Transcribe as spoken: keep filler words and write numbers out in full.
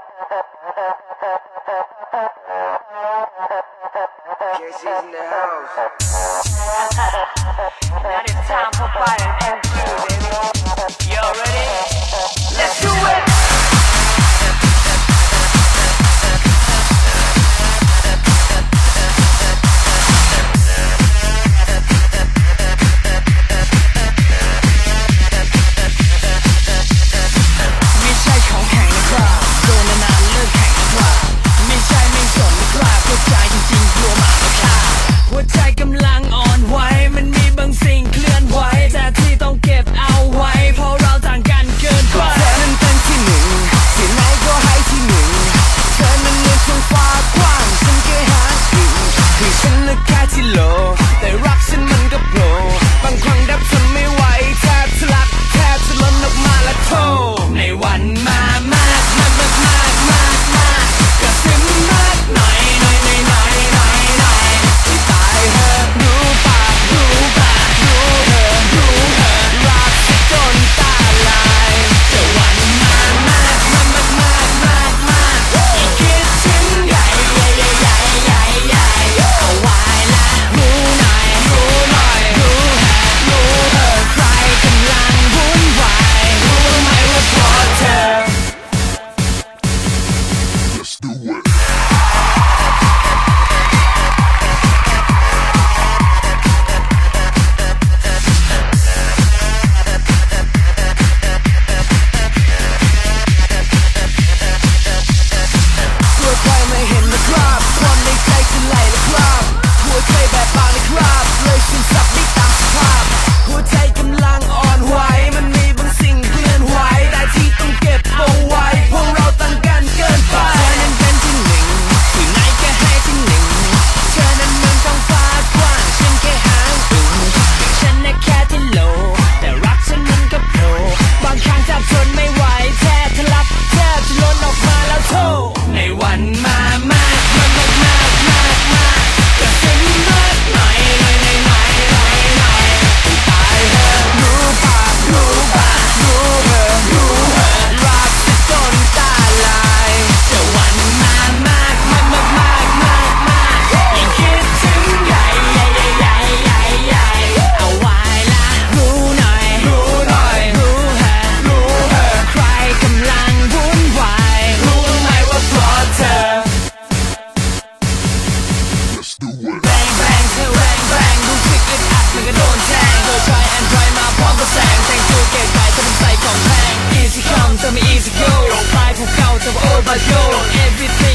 Casey's in the house. Now it's time for Bite and M two, baby. You ready? Let's do it!ไม่ใช่ของแข็งนะครับโดนนานๆเลิกแข็งนะครับไม่ใช่ไม่สนนะครับหัวใจจริงๆกลัวหมามาฆ่าหัวใจกำลังอ่อนไหวมันมีบางสิ่งเคลื่อนไหวแต่ที่ต้องเก็บเอาไว้เพราะเราต่างกันเกินไปเธอนั้นเป็นที่หนึ่งที่ไหนก็ให้ที่หนึ่งเธอนั้นเหมือนท้องฟ้ากว้างฉันแค่หาถึงคือฉันเลือกแค่ที่โลแต่รักฉันมันก็โผล่บางครั้งดับทนไม่ไหวแทบทะลักแทบจะล้นออกมาและโทในวันมามากมากมากมากมากมากกระซิบมากหน่อยหน่อยหน่อยหน่อยหน่อยหน่อยที่ตายเหอะรู้ปากรู้ปากรู้เหอะรู้เหอะรักจะจนตาลายแต่วันมามากมากมากมากมากมากยิ่งคิดถึงใหญ่ใหญ่ใหญ่ใหญ่ใหญ่ใหญ่เอาไว้ละรู้หน่อยรู้หน่อยรู้เหอะรู้เหอะใครกำลังวุ่นวายรู้ไหมว่าเพราะเธอ Let's do it. หัวใจไม่เห็นนะครับความในใจจะไหลนะครับหัวใจแบบบางนะครับเลยซึมซับไม่ตามสภาพหัวใจกำลังอ่อนไหวมันมีบางสิ่งเคลื่อนไหวได้ที่ต้องเก็บเอาไว้พวกเราต่างกันเกินไปเธอนั้นเป็นที่หนึ่งที่ไหนก็ให้ที่หนึ่งเธอนั้นเหมือนท้องฟ้ากว้างฉันแค่หางอึ่งฉันน่ะแค่ที่โลแต่รักฉันมันก็โผล่บางครั้งแทบทนไม่ไหวแทบทะลักแทบจะล้นออกมาแล้วโธ่ในวันมามากมากมากมากมากมากกระซิบมากหน่อยหน่อยหน่อยหน่อยหน่อยหน่อยที่ตายเหอะรู้ปากรู้ปากรู้เหอะรู้เหอะรักจะจนตาลายแต่วันมามากมากมากมากมากมากยิ่งคิดถึงใหญ่ใหญ่ใหญ่ใหญ่ใหญ่เอาไว้ละรู้หน่อยรู้หน่อยรู้เหอะรู้เหอะใครกำลังวุ่นวายรู้ไหมว่าเพราะเธอ Let's do it. แรงแรงเธอแรงแรงรู้สึกอึดอัดเหมือนกับโดนแทงเธอ try and try มาพร้อมกับแสงแสงจูเก็บไว้เธอเป็นใส่ของแพง easy come เธอไม่ easy go ไปภูเขาเธอว่า overgo everything